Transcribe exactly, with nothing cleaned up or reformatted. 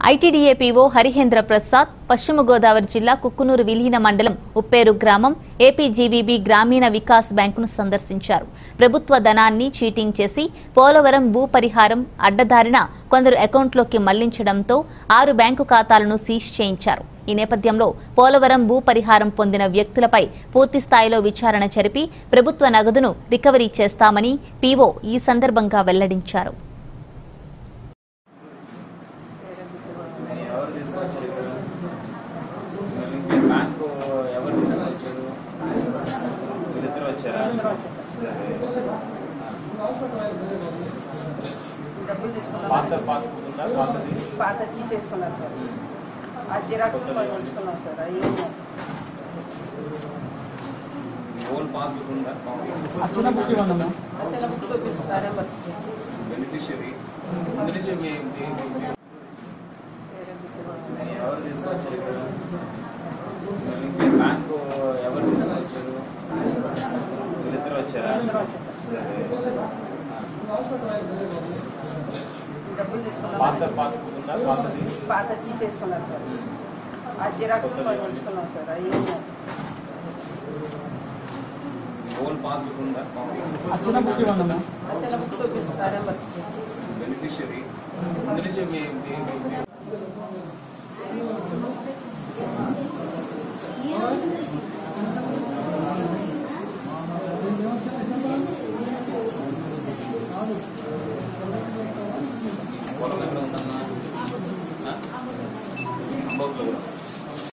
ITDA PO హరిహేంద్ర Prasad పశ్చిమ గోదావరి జిల్లా కుక్కునూరు విలీన మండలం ఉప్పేరు గ్రామం ఏపీజీవీబీ గ్రామీణ వికాస్ బ్యాంకును సందర్శించారు. ప్రభుత్వ ధనాన్ని చీటింగ్ చేసి పోలవరం భూ పరిహారం అడ్డదారిన కొందరు అకౌంట్లోకి మళ్లించడంతో ఆరు బ్యాంకు ఖాతాలను సీజ్ చేయించారు. ఈ నేపథ్యంలో పోలవరం భూ పరిహారం పొందిన వ్యక్తులపై పూర్తి స్థాయిలో విచారణ జరిపి ప్రభుత్వ నగదును రికవరీ చేస్తామని పీఓ ఈ సందర్భంగా వెల్లడించారు. పాత తీసేసుకున్నారు సార్. ఆ జిరాక్స్ ఉంచుకున్నాం సార్. అయ్యో ఓల్ పాస్బుక్ ఉందా? అచ్చన బుక్ ఇవ్వండి. అచ్చన బుక్ చూపిస్తారే బెనిఫిషియరీ ముందు నుంచి ఎవరు తీసుకొచ్చారు ఇక్కడ? బ్యాంకు ఎవరు తీసుకొచ్చారు? వీళ్ళిద్దరు వచ్చారా? సరే. డబ్బులు తీసుకున్నాం. పాత పాస్బుక్ ఉందా? పాతది పాత తీసేసుకున్నారు సార్. ఆ జిరాక్స్ ఉంచుకున్నాం సార్. అయ్యో ఓల్ పాస్బుక్ ఉందా? అచ్చన బుక్ ఇవ్వండి. అచ్చన బుక్ చూపిస్తారే బెనిఫిషియరీ ముందు నుంచి మీ